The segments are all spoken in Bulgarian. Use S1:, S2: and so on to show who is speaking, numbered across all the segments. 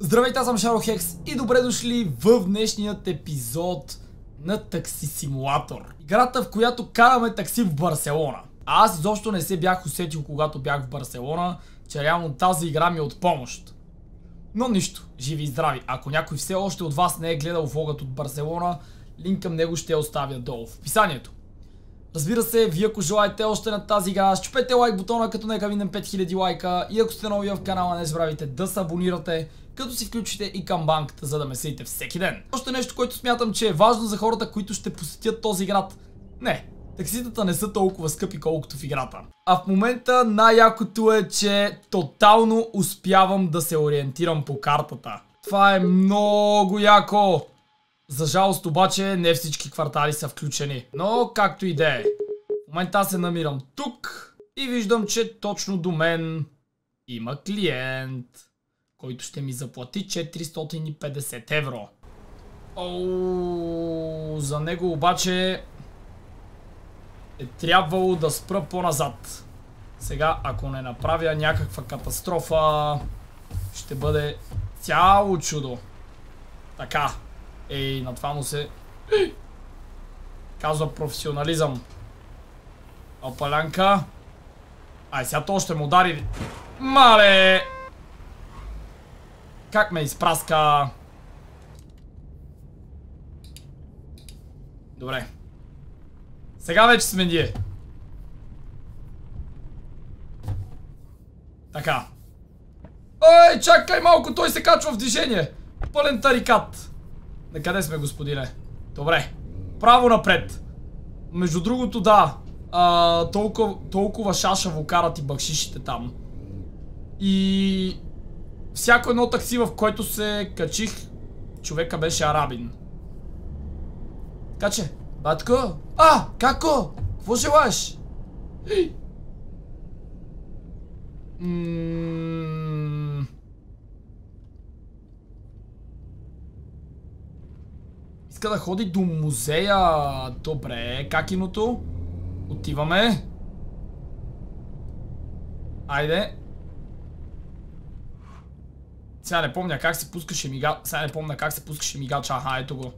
S1: Здравейте, аз съм Шаро-Хекс и добре дошли в днешният епизод на Такси Симулатор. Играта, в която караме такси в Барселона. Аз изобщо не се бях усетил, когато бях в Барселона, че реално тази игра ми е от помощ. Но нищо, живи и здрави. Ако някой все още от вас не е гледал влогът от Барселона, линк към него ще оставя долу в описанието. Разбира се, вие ако желаете още на тази игра, щупете лайк бутона, като нека минем 5000 лайка, и ако сте нови в канала, не забравяйте да се абонирате, като си включите и камбанката, за да ме следите всеки ден. Още нещо, което смятам, че е важно за хората, които ще посетят този град. Не, такситата не са толкова скъпи, колкото в играта. А в момента най-якото е, че тотално успявам да се ориентирам по картата. Това е много яко! За жалост обаче не всички квартали са включени. Но както и да е. В момента се намирам тук и виждам, че точно до мен има клиент, който ще ми заплати 450 евро. Оу, за него обаче е трябвало да спра по-назад. Сега, ако не направя някаква катастрофа, ще бъде цяло чудо. Така. Ей, на това му се казва професионализъм. Опалянка. Ай, сега то ще му удари. Мале! Как ме изпраска? Добре. Сега вече сме ние. Така. Ой, чакай малко, той се качва в движение. Пълен тарикат. Накъде сме, господине? Добре. Право напред. Между другото, да. Толкова шашаво карат и бакшишите там. И всяко едно такси, в което се качих, човека беше арабин. Така че, батко. Како? Какво желаеш? Иска да ходи до музея. Добре, какиното? Отиваме. Айде. Сега не помня как се пускаше мигач. Аха, ето го.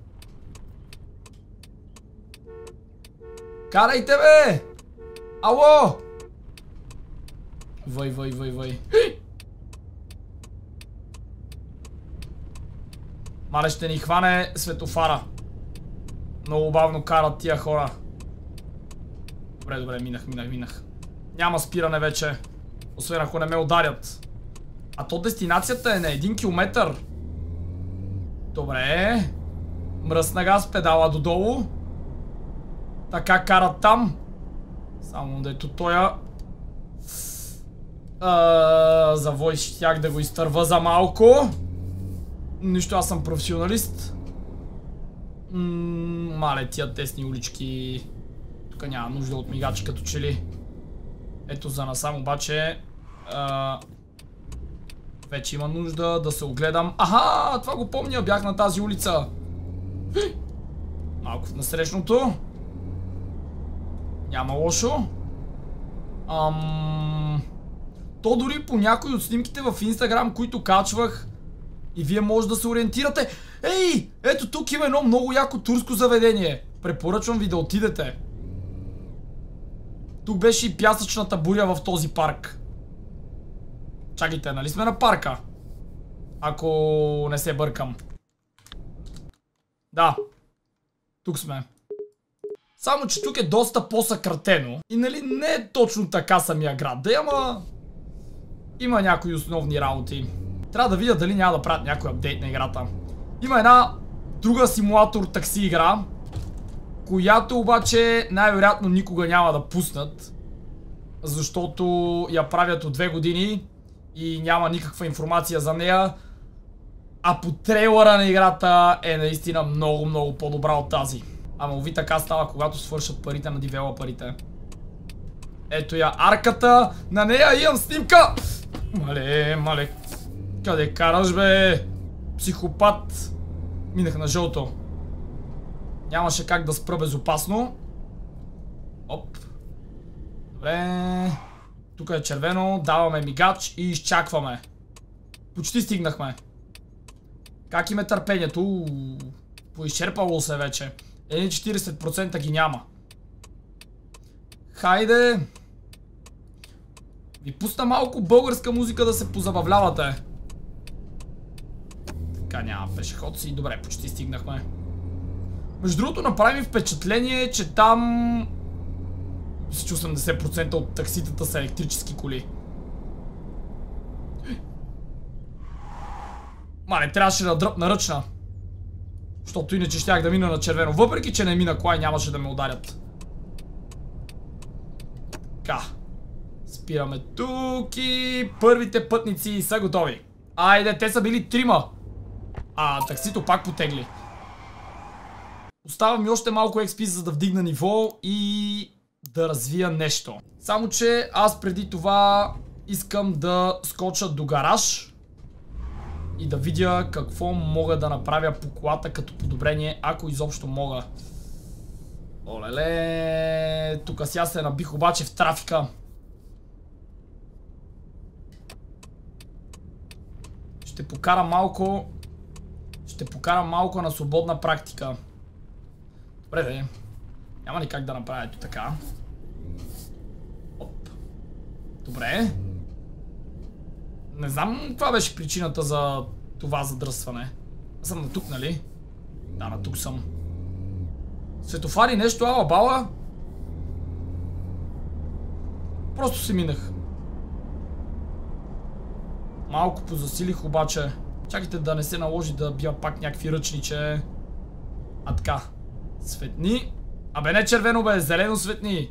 S1: Карайте, бе! Ало! Вой. Мале, ще ни хване светофара. Много бавно карат тия хора. Добре, минах. Няма спиране вече. Освен ако не ме ударят. А то дестинацията е на 1 километър. Добре. Мръсна газ, педала додолу. Така карат там. Само дето тоя. Завой щях да го изтърва за малко. Нищо, аз съм професионалист. Мале, тия тесни улички. Тук няма нужда от мигачи като че ли. Ето за насам обаче вече има нужда да се огледам. Аха, това го помня, бях на тази улица. Малко в насрещното. Няма лошо. То дори по някои от снимките в Инстаграм, които качвах, и вие може да се ориентирате. Ей, ето тук има едно много яко турско заведение. Препоръчвам ви да отидете. Тук беше и пясъчната буря в този парк. Чакайте, нали сме на парка? Ако не се бъркам. Да. Тук сме. Само че тук е доста по-съкратено. И нали не е точно така самия град. Да, ама има някои основни работи. Трябва да видя дали няма да правят някой апдейт на играта. Има една друга симулатор такси игра, която обаче най-вероятно никога няма да пуснат, защото я правят от 2 години и няма никаква информация за нея. А по трейлера на играта е наистина много по-добра от тази. Ама уви, така става, когато свършат парите на девелоперите. Ето я арката, на нея имам снимка. Мале. Къде караш, бе? Психопат. Минах на жълто. Нямаше как да спра безопасно. Оп. Добре. Тук е червено. Даваме мигач и изчакваме. Почти стигнахме. Как им е търпението? Поизчерпало се вече. 40% ги няма. Хайде! Ви пусна малко българска музика да се позабавлявате. Така, няма пешеходци. Добре, почти стигнахме. Между другото, направи ми впечатление, че там... Мисля, че 80% от такситата са електрически коли. Мале, трябваше да дръпна ръчна. Защото иначе щях да мина на червено. Въпреки, че не мина кола и нямаше да ме ударят. Така. Спираме тук и първите пътници са готови. Айде, те са били 3. Таксито пак потегли. Остава ми още малко XP, за да вдигна ниво и да развия нещо. Само че аз преди това искам да скоча до гараж и да видя какво мога да направя по колата като подобрение, ако изобщо мога. Олеле, тук сега се набих обаче в трафика. Ще покарам малко на свободна практика. Добре, де. Няма ли как да направя ето така. Оп. Добре. Не знам каква беше причината за това задръстване. Аз съм на тук, нали? Да, на тук съм. Светофари нещо, ала бала. Просто си минах. Малко позасилих обаче. Чакайте да не се наложи да бия пак някакви ръчниче. Така. Светни. Абе не червено бе, зелено светни.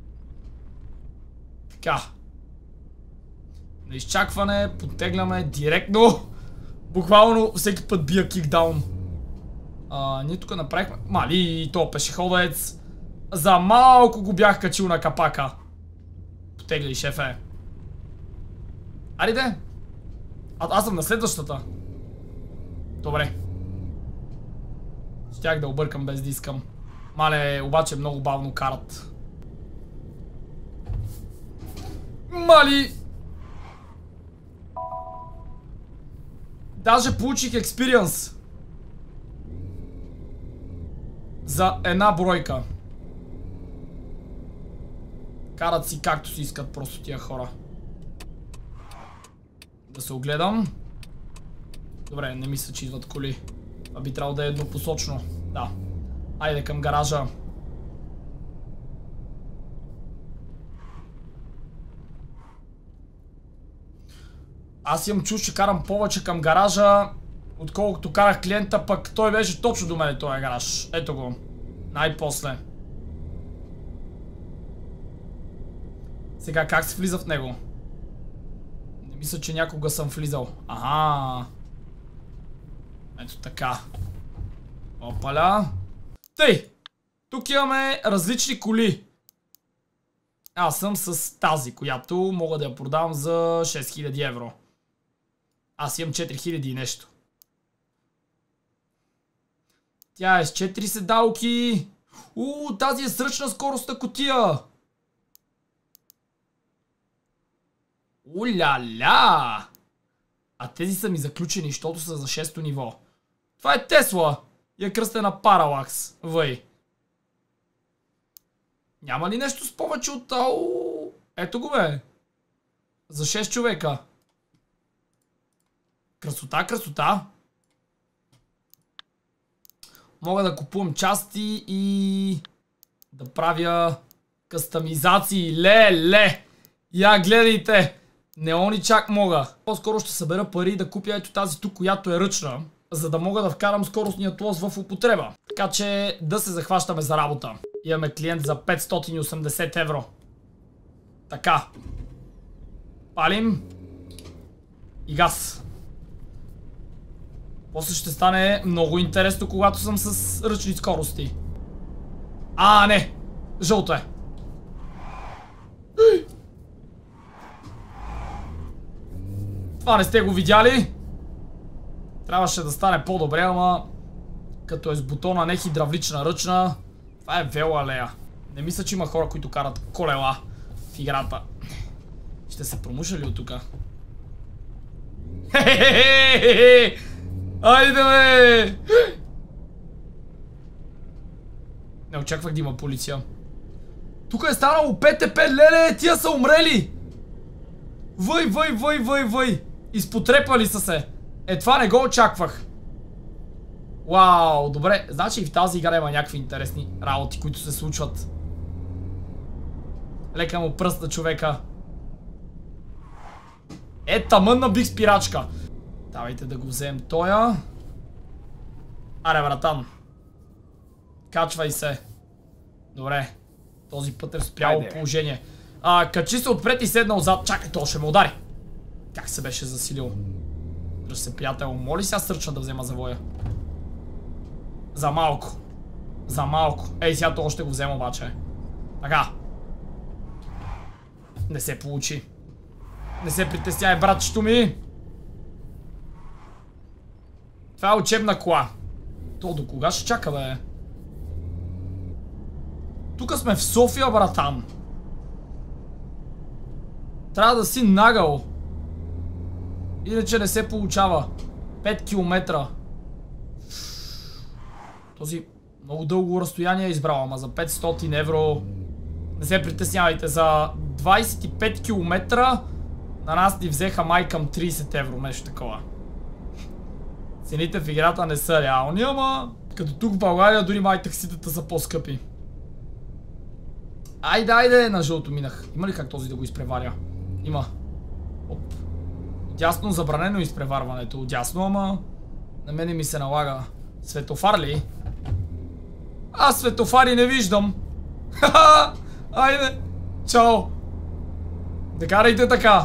S1: Така. На изчакване, подтегляме директно. Буквално всеки път бия кикдаун. Ние тук направихме... Мали, то пешеходец. За малко го бях качил на капака. Потегли, шефе. Ариде. Аз съм на следващата. Добре. Щях да объркам без да искам. Мале, обаче много бавно карат. Мали! Даже получих експириенс. За една бройка. Карат си както си искат просто тия хора. Да се огледам. Добре, не мисля, че идват коли. Това би трябвало да е еднопосочно. Да. Айде към гаража. Аз имам чуш, че карам повече към гаража, отколкото карах клиента, пък той беше точно до мене този гараж. Ето го. Най-после. Сега как се влиза в него? Не мисля, че някога съм влизал. Ага. Ето така. Опаля. Тъй. Тук имаме различни коли. Аз съм с тази, която мога да я продавам за 6000 евро. Аз имам 4000 и нещо. Тя е с 4 седалки. Тази е с ръчна скоростна кутия. Уля-ля! А тези са ми заключени, защото са за 6-то ниво. Това е Тесла. И е кръстена Паралакс. Въй. Няма ли нещо с повече от... Ето го бе. За 6 човека. Красота, красота. Мога да купувам части и... да правя... кастомизации. Ле! Я гледайте! Неони чак мога. По-скоро ще събера пари да купя ето тази тук, която е ръчна, за да мога да вкарам скоростният лоз в употреба. Така че да се захващаме за работа. Имаме клиент за 580 евро. Така. Палим. И газ. После ще стане много интересно, когато съм с ръчни скорости. Не! Жълто е. Това не сте го видяли? Трябваше да стане по-добре, ама като е с бутона не хидравлична ръчна, това е вела алея. Не мисля, че има хора, които карат колела в играта. Ще се промуша ли от тука? Айде, бе! Не очаквах да има полиция. Тук е станало ПТП, леле, тия са умрели! Въй! Изпотрепали са се. Е, това не го очаквах. Вау, добре. Значи и в тази игра има някакви интересни работи, които се случват. Лека му пръст на човека. Е, тъмънна бих спирачка. Давайте да го вземем тоя. Аре, братан. Качвай се. Добре. Този път е в спряло положение. Качи се отпред и седна отзад. Чакай, то ще ме удари. Как се беше засилил? Дръж се, приятел. Моли сега сърчна да взема завоя. За малко. За малко. Ей, сега това ще го взема обаче. Така. Не се получи. Не се притеснявай, братчето ми. Това е учебна кола. То до кога ще чака, бе? Тук сме в София, братан. Трябва да си нагъл. Иначе не се получава. 5 км. Този много дълго разстояние е избрал, ама за 500 евро. Не се притеснявайте, за 25 км на нас ни взеха май към 30 евро, нещо такова. Цените в играта не са реални, ама като тук в България дори май такситата са по-скъпи. Айде, на жълто минах. Има ли как този да го изпреваря? Има. Оп. Дясно забранено изпреварването. Дясно, ама на мене ми се налага. Светофар ли? Аз светофари не виждам. Ха-ха! Айде! Чао! Да карайте така!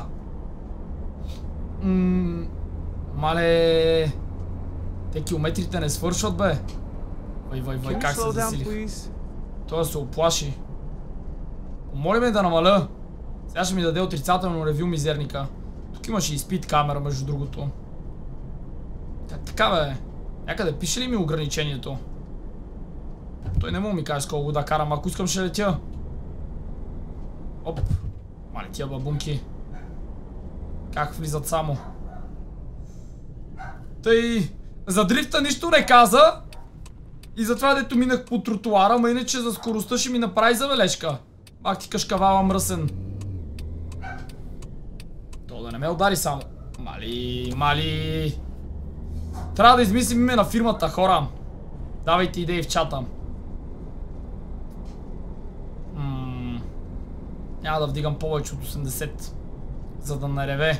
S1: Мале... Те километрите не свършват, бе. Вай, как се засилих. Той се оплаши. Помоли ме да намаля. Сега ще ми даде отрицателно ревю мизерника. Тук имаше и спид камера, между другото. Така, бе. Някъде пише ли ми ограничението? Той не мога ми каже с колко да карам, ако искам ще летя. Оп. Мале тия бабунки. Как влизат само? Тъй... За дрифта нищо не каза. И затова дето минах по тротуара, ма иначе за скоростта ще ми направи забележка. Бах ти кашкавала мръсен. То да не ме удари само. Мали. Трябва да измислим име на фирмата, хора. Давайте идеи в чата. Няма да вдигам повече от 80, за да не реве.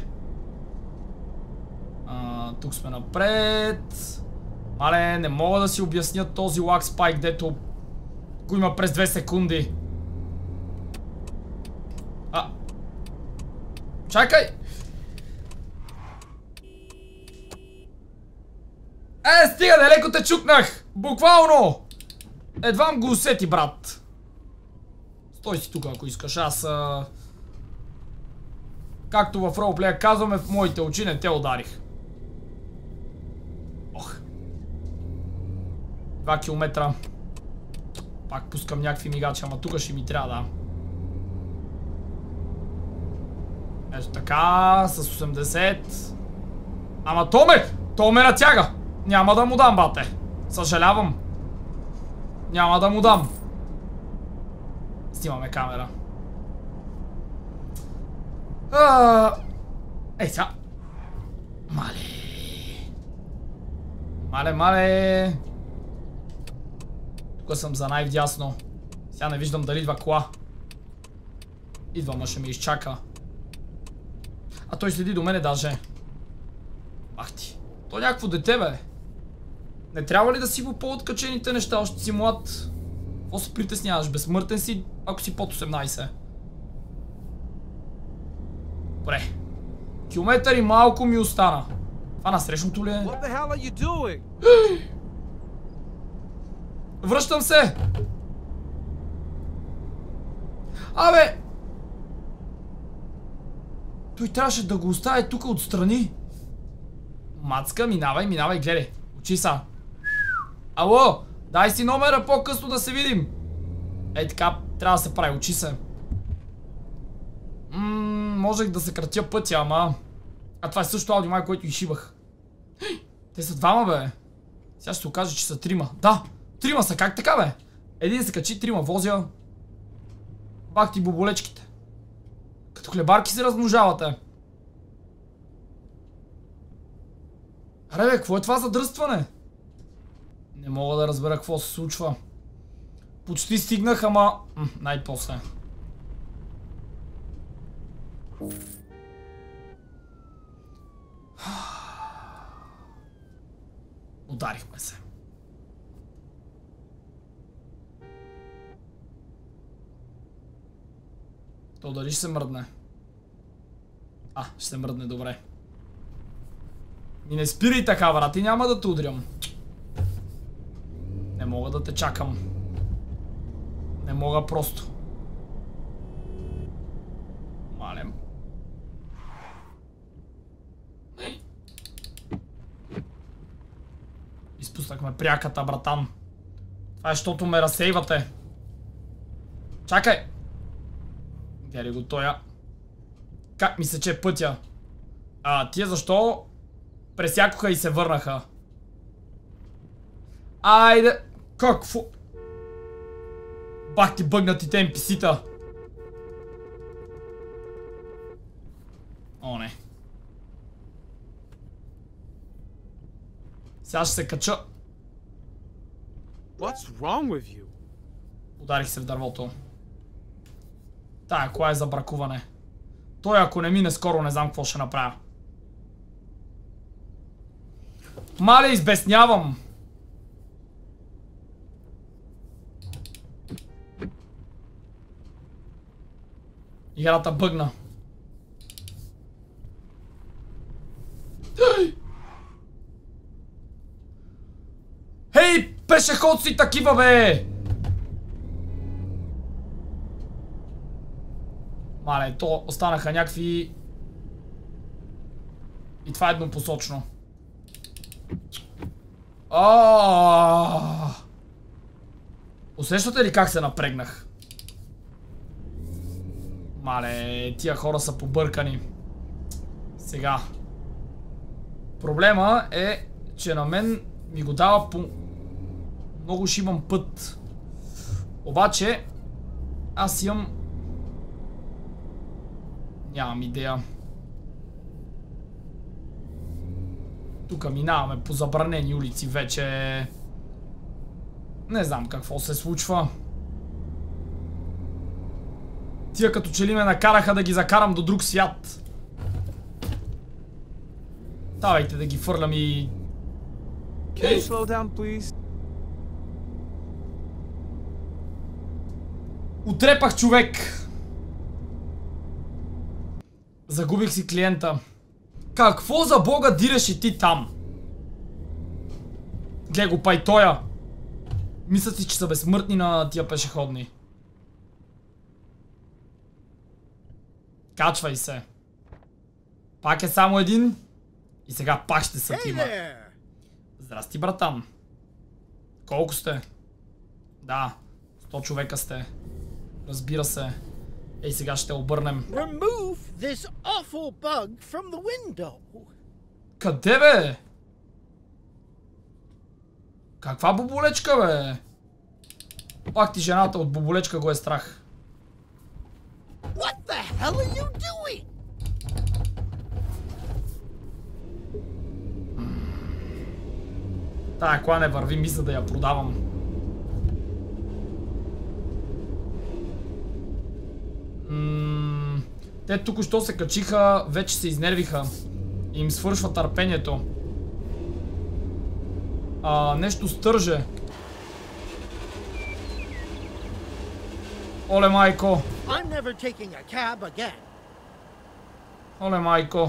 S1: Тук сме напред. Мале, не мога да си обясня този лак спайк, дето го има през 2 секунди. Чакай! Стига, далеко те чукнах! Буквално! Едвам го усети, брат. Стой си тук, ако искаш. Аз... Както в ролплея казваме, в моите очи не те ударих. Ох. 2 километра. Пак пускам някакви мигачи, ама тук ще ми трябва, да. Ето така, с 80. Ама то ме натяга. Няма да му дам, бате. Съжалявам. Няма да му дам. Снимаме камера. Ей сега. Мале. Тук съм за най-вдясно. Сега не виждам дали идва кола. Идва, ма ще ме изчака. А той следи до мене даже. Ах ти. То някакво дете, бе. Не трябва ли да си по по-откачените неща? Още си млад. Какво се притесняваш? Безсмъртен си, ако си под 18. Добре. Километър и малко ми остана. Това насрещното ли е? Връщам се! Абе! Той трябваше да го остави тук отстрани. Мацка, минавай, гледай. Учи са. Ало, дай си номера по-късно да се видим. Ей така, трябва да се прави, учи се. Можех да съкратя пътя, ама... А това е също аудиомай, който изшибах. Те са двама, бе. Сега ще се окаже, че са трима. Да, трима са, как така, бе? Един се качи, трима возя. Бах ти боболечките. Като хлебарки се размножавате. Аре, бе, какво е това за дръстване? Не мога да разбера какво се случва. Почти стигнах, ама... най-после. Ударихме се. То дали ще се мръдне? Ще се мръдне, добре. И не спирай така, брат, и няма да те удрям. Не мога да те чакам. Не мога просто. Малем. Изпуснахме пряката, братан. Това е, защото ме разсейвате. Чакай! Где ли го тоя? Как ми се че пътя? Тия защо пресякоха и се върнаха? Айде! Какво? Бах ти бъгнатите NPC-та! О, не. Сега ще се кача.
S2: What's wrong with you?
S1: Ударих се в дървото. Тая кола е за бракуване. Той ако не мине скоро, не знам какво ще направя. Мале, избеснявам! Играта бъгна. Хей, пешеходци такива, бе! Мале, то останаха някакви... И това е еднопосочно. Усещате ли как се напрегнах? Мале, тия хора са побъркани. Сега. Проблема е, че на мен ми го дава по много шибан път. Обаче, аз имам... Нямам идея. Тук минаваме по забранени улици вече. Не знам какво се случва. Тия като че ли ме накараха да ги закарам до друг свят. Давайте да ги фърлям и...
S2: Can you slow down, please?
S1: Утрепах, човек! Загубих си клиента. Какво за бога дираш и ти там? Гледай го пайтоя. Мисля си, че са безсмъртни на тия пешеходни. Качвай се. Пак е само един. И сега пак ще са тима. Здрасти, братан. Колко сте? Да, 100 човека сте. Разбира се. Ей, сега ще обърнем. Къде, бе? Каква боболечка, бе? Пак ти жената от боболечка го е страх.
S3: What the hell are you doing?
S1: Тая кола не върви, мисля да я продавам. Те току-що се качиха, вече се изнервиха. И им свършва търпението. Нещо стърже. Оле, майко! Оле, майко!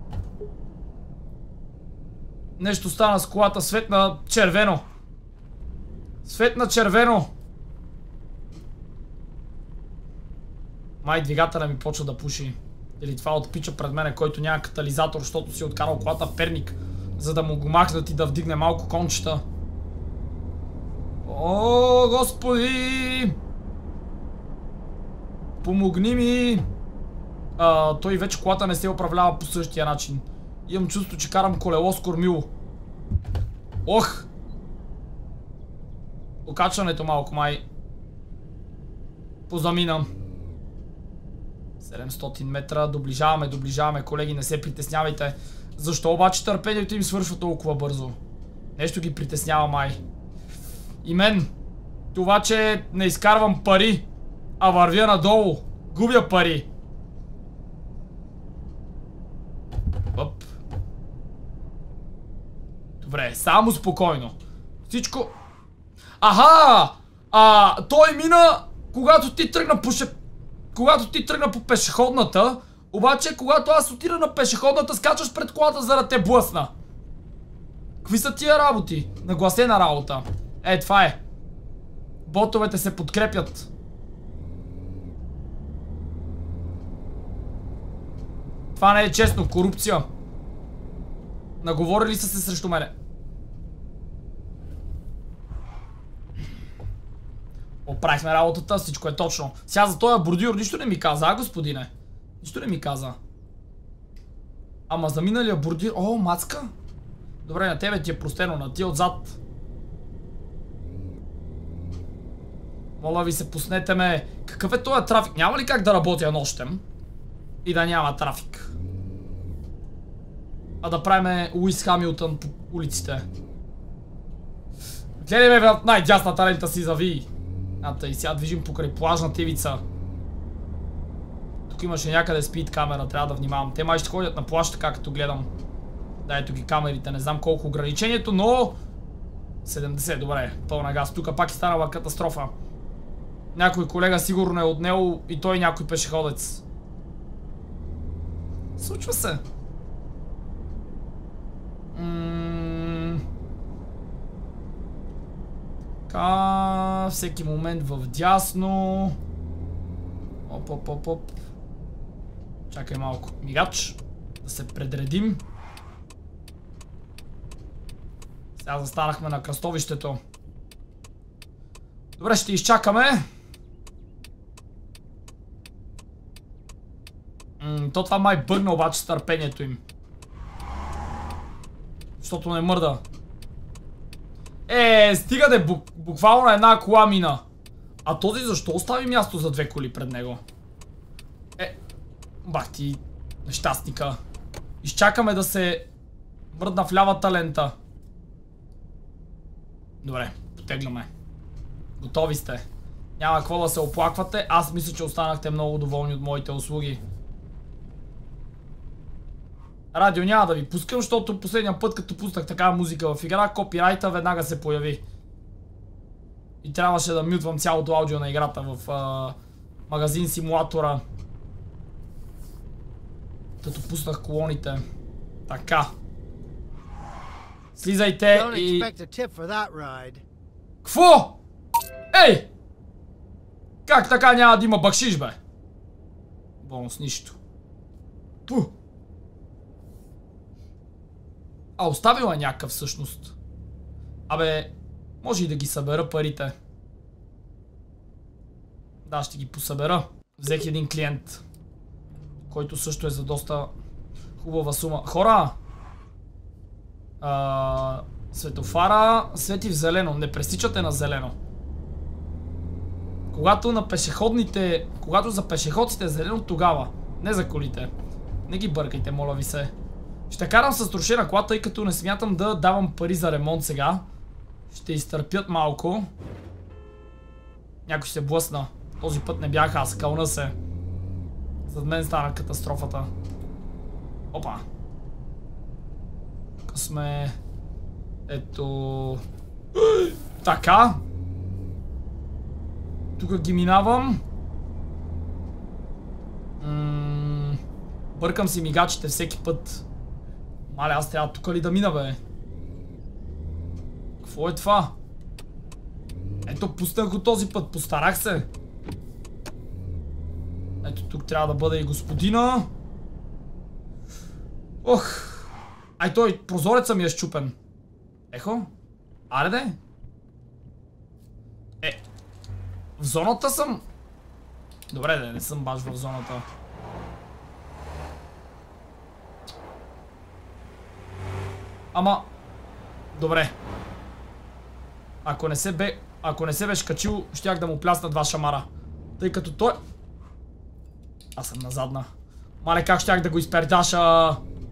S1: Нещо стана с колата, светна червено. Светна червено. Май двигателя ми почва да пуши. Или това от пича пред мене, който няма катализатор, защото си откарал колата в Перник, за да му го махнат и да вдигне малко кончета. О, господи! Помогни ми! Той вече колата не се управлява по същия начин. Имам чувство, че карам колело с кормило. Ох! Окачването малко май позамина. 700 метра, доближаваме, колеги, не се притеснявайте. Защо обаче търпението им свършва толкова бързо? Нещо ги притеснява май. И мен. Това, че не изкарвам пари, а вървя надолу. Губя пари. Оп. Добре, само спокойно. Всичко... Аха! Той мина, когато ти тръгна по пешеходната, обаче когато аз отида на пешеходната, скачаш пред колата, за да те блъсна. Какви са тия работи? Нагласена работа. Това е. Ботовете се подкрепят. Това не е честно, корупция. Наговорили са се срещу мене. Оправихме работата, всичко е точно. Сега за този бордюр нищо не ми каза, господине? Нищо не ми каза. Ама за миналия бордюр... О, мацка. Добре, на тебе ти е простено, на тия отзад. Моля ви се, пуснете ме. Какъв е този трафик? Няма ли как да работя нощем? И да няма трафик. А да правиме Луис Хамилтън по улиците. Гледай ме в най-дясната лента си зави. И сега движим покрай плажната ивица. Тук имаше някъде спид камера, трябва да внимавам. Те май ще ходят на плаж, така като гледам. Да, ето ги камерите, не знам колко ограничението, но... 70, добре, пълна газ. Тук пак е станала катастрофа. Някой колега сигурно е отнел и той някой пешеходец. Случва се. Всеки момент в дясно. Оп. Чакай малко. Мигач. Да се предредим. Сега застанахме на кръстовището. Добре, ще изчакаме. То това май бъгна обаче с търпението им. Защото не мърда. Стига де, буквално една кола мина. А този защо остави място за две коли пред него? Бах ти, нещастника. Изчакаме да се мръдна в лявата лента. Добре, потегляме. Готови сте. Няма какво да се оплаквате. Аз мисля, че останахте много доволни от моите услуги. Радио няма да ви пускам, защото последния път, като пуснах такава музика в игра, копирайта веднага се появи. И трябваше да мютвам цялото аудио на играта в магазин симулатора. Като пуснах колоните. Така. Слизайте и... Кво? Ей! Как така няма да има бакшиш, бе? Бонус, нищо. Пу! Оставила е някакъв всъщност. Абе, може и да ги събера парите. Да, ще ги посъбера. Взех един клиент, който също е за доста хубава сума. Хора! Светофара свети в зелено. Не пресичате на зелено. Когато на пешеходните... Когато за пешеходците е зелено, тогава. Не за колите. Не ги бъркайте, моля ви се. Ще карам с трошена кола, тъй като не смятам да давам пари за ремонт сега. Ще изтърпят малко. Някой се блъсна. Този път не бях аз, кълна се. Зад мен стана катастрофата. Опа. Тук сме... Ето... Така. Тук ги минавам. Бъркам си мигачите всеки път. Мале, аз трябва тук ли да мина, бе? Какво е това? Ето, пуснах го този път, постарах се. Ето, тук трябва да бъде и господина. Ох! Ай, той прозореца ми е щупен. Ехо? Аре де? В зоната съм... Добре, не съм баш в зоната. Ама... Добре. Ако не се беше качил, щях да му плясна 2 шамара. Тъй като той... Аз съм назадна. Мале, как щях да го изпердаша?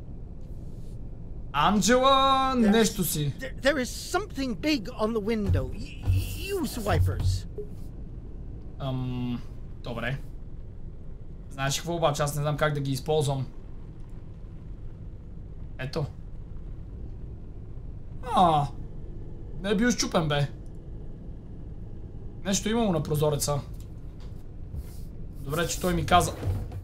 S1: Анджела, нещо си.
S3: There is something big on the window. Use wipers.
S1: Добре. Знаеш какво обаче? Аз не знам как да ги използвам. Ето. Не е бил щупен, бе. Нещо имало на прозореца. Добре, че той ми каза.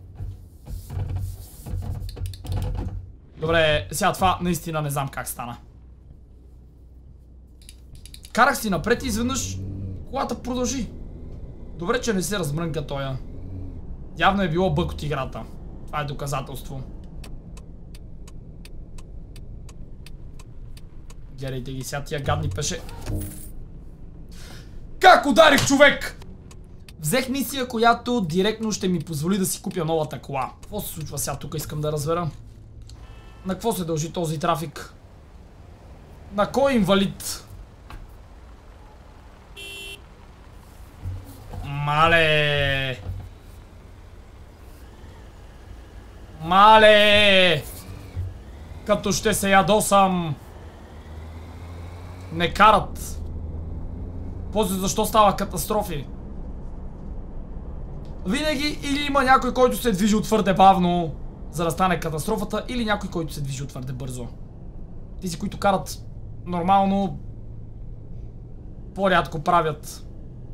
S1: Добре, сега това наистина не знам как стана. Карах си напред и изведнъж колата продължи. Добре, че не се размрънка тоя. Явно е било бък от играта. Това е доказателство. Гледайте ги сега тия гадни пеше. Как ударих, човек? Взех мисия, която директно ще ми позволи да си купя новата кола. Какво се случва сега тук, искам да разбера. На какво се дължи този трафик? На кой инвалид? Мале! Мале! Като ще се ядосам. Не карат. После защо става катастрофи? Винаги или има някой, който се движи твърде бавно, за да стане катастрофата, или някой, който се движи твърде бързо. Тези, които карат нормално, по-рядко правят.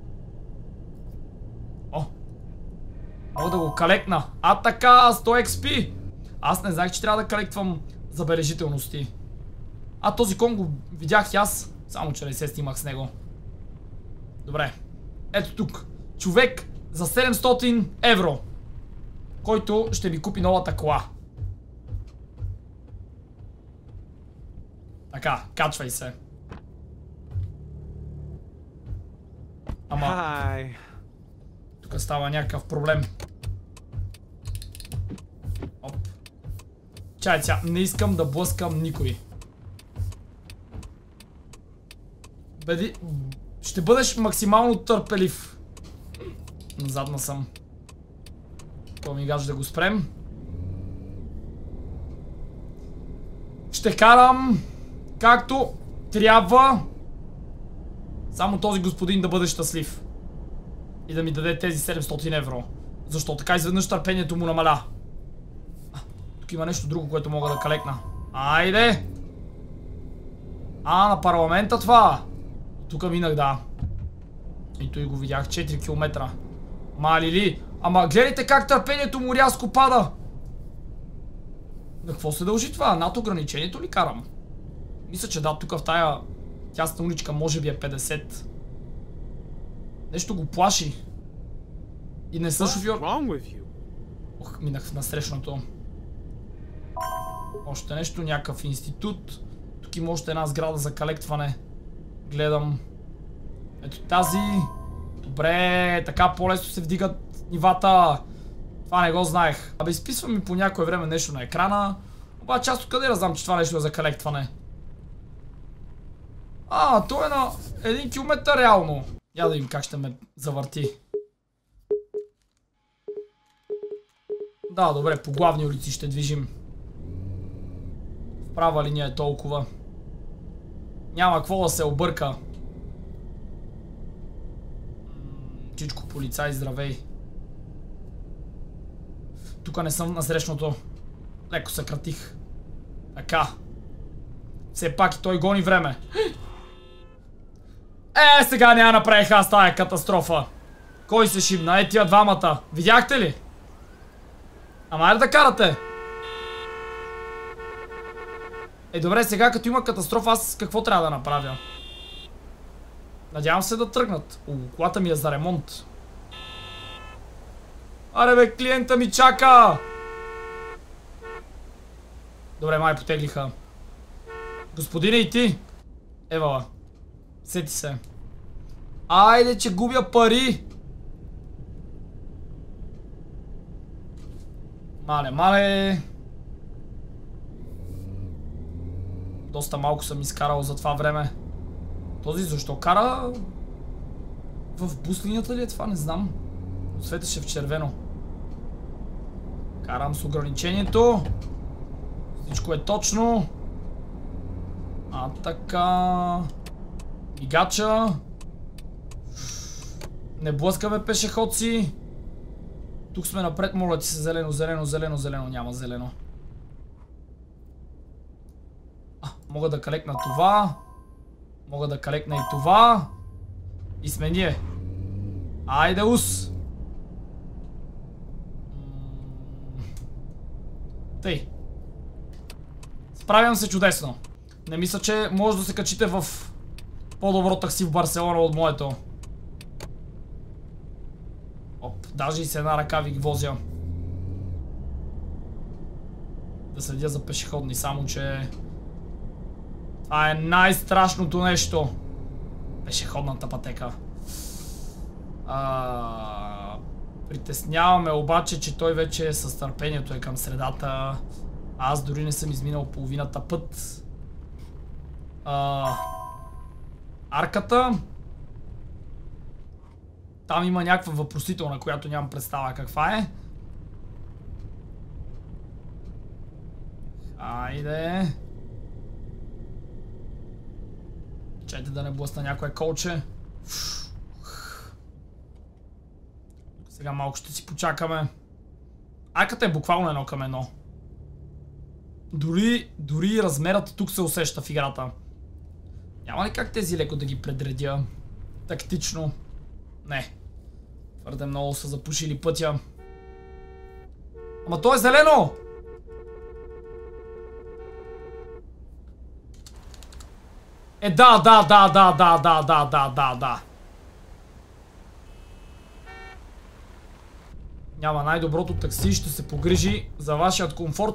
S1: О! Мога да го калекна. А така, 100 XP! Аз не знаех, че трябва да калектвам забележителности. А този кон го видях и аз, само че не се снимах с него. Добре. Ето тук. Човек за 700 евро, който ще ми купи новата кола. Така, качвай се. Ама... тук става някакъв проблем. Оп. Чай сега, не искам да блъскам никой. Беди... ще бъдеш максимално търпелив. Назадна съм. Това ми гаже да го спрем. Ще карам както трябва. Само този господин да бъде щастлив. И да ми даде тези 700 евро. Защо така изведнъж търпението му намаля? Тук има нещо друго, което мога да калекна. Айде! На парламента това! Тук минах, да. И той го видях 4 км. Мали ли? Ама гледайте как търпението му рязко пада. На какво се дължи това? Над ограничението ли карам? Мисля, че да, тук в тая тясна уличка може би е 50. Нещо го плаши. И не съм шофьор. Ох, минах в насрещното. Още нещо, някакъв институт. Тук има още една сграда за калектване. Гледам. Ето тази. Добре, така по-лесно се вдигат нивата. Това не го знаех. Абе, изписва ми по някое време нещо на екрана. Обаче аз откъде знам, че това нещо е за калектване? То е на 1 км реално. Я да видим как ще ме завърти. Да, добре, по главни улици ще движим. В права линия е толкова. Няма какво да се обърка. Чичко полицай, здравей. Тук не съм на срещното. Леко съкратих. Така. Все пак и той гони време. Сега няма направих аз тая катастрофа. Кой се шибна? Тия двамата. Видяхте ли? Ама да карате. Добре, сега като има катастрофа, аз какво трябва да направя? Надявам се да тръгнат. Колата ми е за ремонт. Аре бе, клиента ми чака! Добре, май потеглиха. Господине, и ти? Евала. Сети се. Айде, че губя пари! Мале. Доста малко съм изкарал за това време. Този защо кара в буслинята ли е това? Не знам. Светеше в червено. Карам с ограничението. Всичко е точно. А така. Мигача. Не блъскаме пешеходци. Тук сме напред, моля ти се, зелено, зелено, зелено, зелено. Няма зелено. Мога да калекна това. Мога да калекна и това. И сме ние. Айде ус. Тъй. Справям се чудесно. Не мисля, че може да се качите в по-добро такси в Барселона от моето. Оп, даже и с една ръка ви ги возя. Да следя за пешеходни, само че... Това е най-страшното нещо. Пешеходната пътека. Притесняваме обаче, че той вече с търпението е към средата. Аз дори не съм изминал половината път. Арката. Там има някаква въпросителна, която нямам представа каква е. Айде. Чайте да не блъсна някое колче. Сега малко ще си почакаме. Арката е буквално едно към едно. Дори размерът тук се усеща в играта. Няма ли как тези леко да ги предредя тактично? Не. Твърде много са запушили пътя. Ама то е зелено! Да. Няма, най-доброто такси ще се погрижи за вашият комфорт.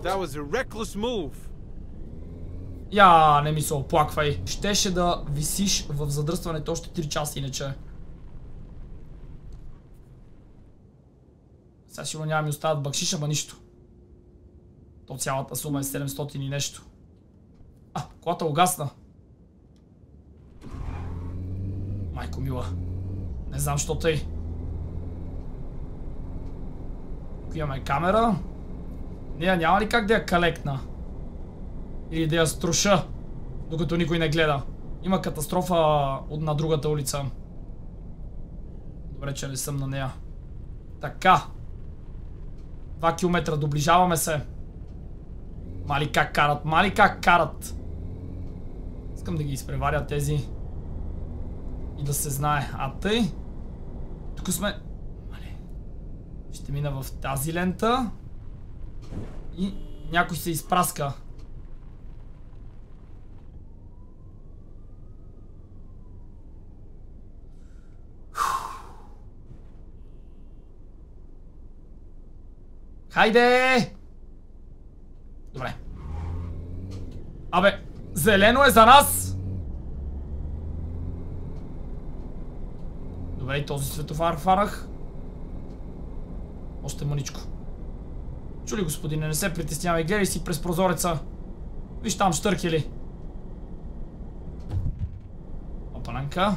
S1: Я, не ми се оплаквай. Щеше да висиш в задръстването още 3 часа иначе. Сега сигурно няма ми остават бакшиш, ама нищо. То цялата сума е 700 и нещо. Колата угасна. Майко мила. Не знам що тъй. Тук имаме камера. Нея няма ли как да я калекна? Или да я струша, докато никой не гледа. Има катастрофа на другата улица. Добре, че не съм на нея. Така. 2 км, доближаваме се. Мали как карат. Искам да ги изпреваря тези. И да се знае. А тъй. Тук сме. Ще мина в тази лента. И някой се изпраска. Хайде! Добре. Абе, зелено е за нас! Добре, и този светофар фанах. Още мъничко. Чули, господине, не се притеснявай, гледай си през прозореца. Виж там щъркели. Опананка.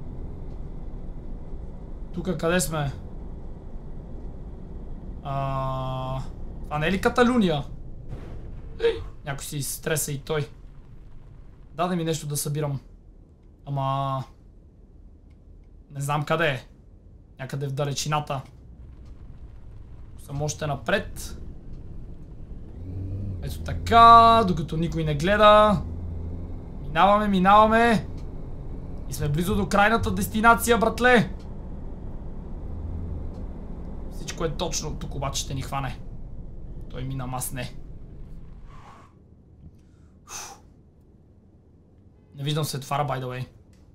S1: Тука къде сме? Това не е ли Каталуния? Някой си стреса и той. Даде ми нещо да събирам. Ама... Не знам къде е. Някъде в далечината. Съм още напред. Ето така, докато никой не гледа. Минаваме. И сме близо до крайната дестинация, братле. Всичко е точно. Тук обаче ще ни хване. Той мина, аз не. Не виждам светофара, by the way.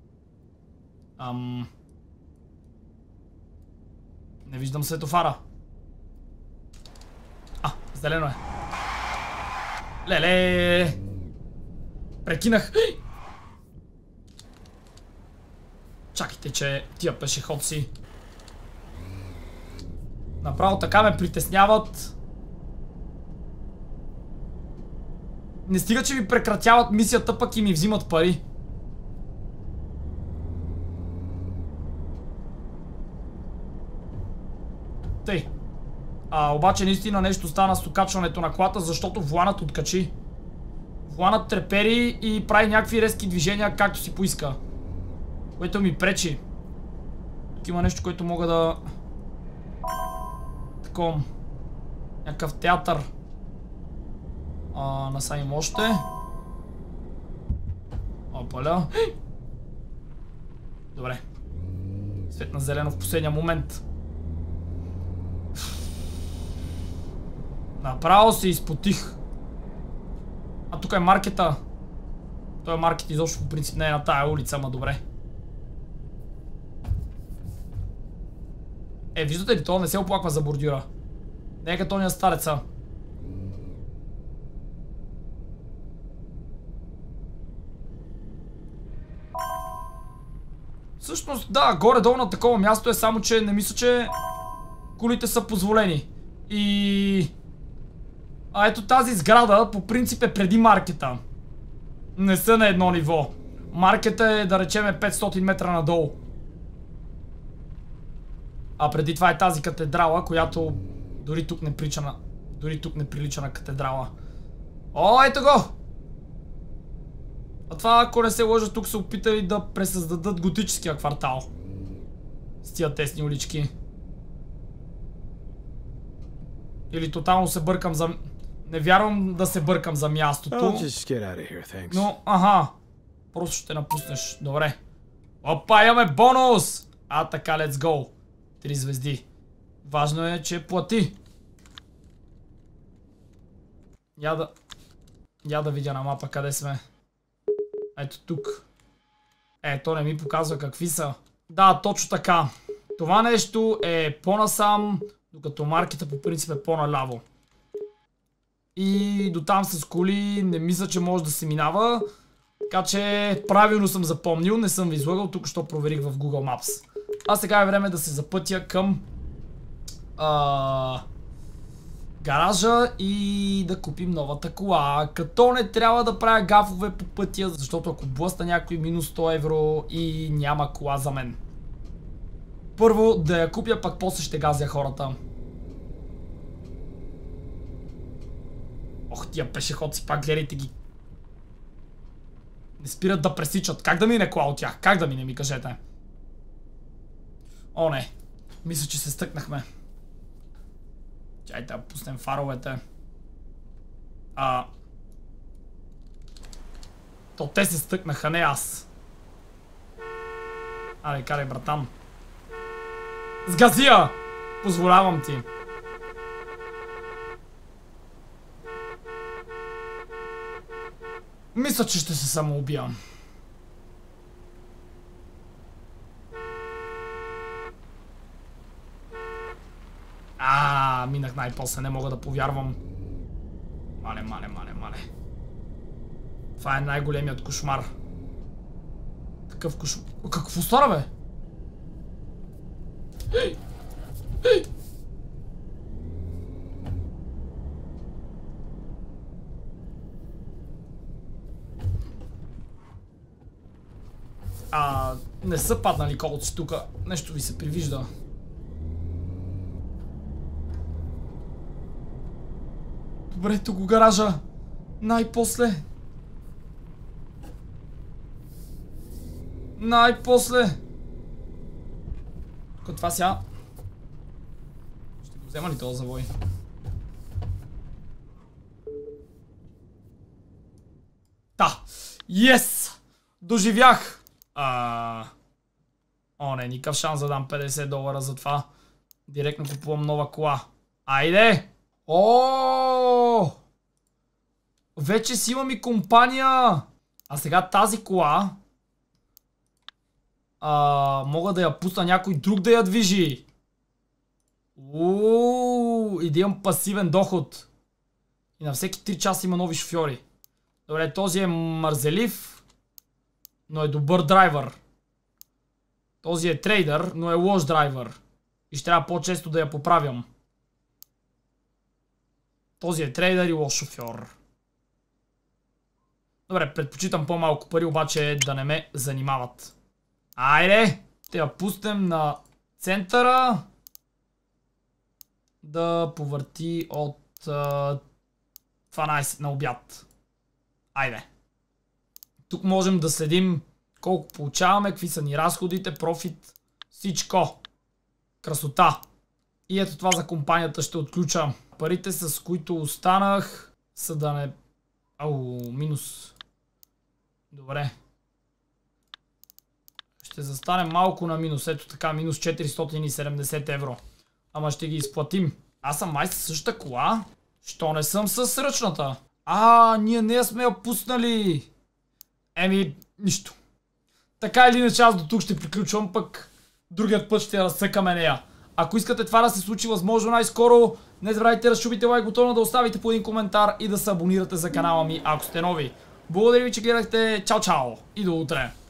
S1: Не виждам светофара. Зелено е. Леле! Прекинах. Чакайте, че тия пешеходци направо така ме притесняват. Не стига, че ми прекратяват мисията, пък и ми взимат пари. Тъй. Обаче наистина нещо стана с окачването на колата, защото воланът откачи. Воланът трепери и прави някакви резки движения, както си поиска. Което ми пречи. Тук има нещо, което мога да... Таком. Някакъв театър. Насамим още. Опаля. Добре. Светна зелено в последния момент. Направо се изпотих. Тук е маркета. Той маркет изобщо по принцип не е на тая улица, ама добре. Виждате ли, това не се оплаква за бордюра. Не е като ония стареца. Всъщност, да, горе-долу на такова място е, само че не мисля, че колите са позволени. И... ето тази сграда по принцип е преди маркета. Не са на едно ниво. Маркета е, да речеме, 500 метра надолу. Преди това е тази катедрала, която дори тук не прилича на катедрала. Ето го! Това, ако не се лъжа, тук са опитали да пресъздадат готическия квартал. С тия тесни улички. Или тотално се бъркам за... Не вярвам да се бъркам за мястото. Но, просто ще напуснеш. Добре. Опа, имаме бонус! Така, let's go. 3 звезди. Важно е, че плати. Я да видя на мапа къде сме. Ето тук. То не ми показва какви са. Да, точно така. Това нещо е по-насам, докато маркета по принцип е по-наляво. И до там с коли не мисля, че може да се минава. Така че правилно съм запомнил, не съм ви излагал, тук що проверих в Google Maps. Сега е време да се запътя към гаража и да купим новата кола. Като не трябва да правя гафове по пътя, защото ако блъсна някой минус 100 евро и няма кола за мен. Първо да я купя, пак после ще газя хората. Тия пешеходци, пак гледайте ги. Не спират да пресичат. Как да мине кола от тях? Как да мине, ми кажете? Не. Мисля, че се стъкнахме. Чайте да пуснем фаровете. То те се стъкнаха, не аз. Карай, братан. Сгази я! Позволявам ти. Мисля, че ще се самоубия. Минах най-после, не мога да повярвам. Мале. Това е най-големият кошмар. Какъв кошмар? Какво стара, бе? Ей! Не са паднали колци тука. Нещо ви се привижда. Добре, тук го гаража. Най-после. Като това сега... Ще го взема ли този завой? Да! Yes! Доживях! Не, никакъв шанс да дам $50 за това. Директно купувам нова кола. Айде! Вече си имам и компания! Сега тази кола... мога да я пусна някой друг да я движи. И да имам пасивен доход. И на всеки 3 часа има нови шофьори. Добре, този е мързелив, но е добър драйвер. Този е трейдър, но е лош драйвер. И ще трябва по-често да я поправям. Този е трейдър и лош шофьор. Добре, предпочитам по-малко пари, обаче да не ме занимават. Айде! Ще я пуснем на центъра. Да повърти от 12 на обяд. Айде. Тук можем да следим колко получаваме, какви са ни разходите, профит, всичко. Красота. И ето това за компанията ще отключа. Парите, с които останах, са да не... Ау, минус. Добре. Ще застанем малко на минус. Ето така, минус 470 евро. Ама ще ги изплатим. Аз съм май със същата кола. Що не съм с ръчната? Ние не сме я пуснали. Еми, нищо. Така или иначе аз до тук ще приключвам, пък другият път ще я разсъкаме нея. Ако искате това да се случи възможно най-скоро, не забравяйте да разчупите лайк бутона, да оставите по един коментар и да се абонирате за канала ми, ако сте нови. Благодаря ви, че гледахте. Чао, чао и до утре.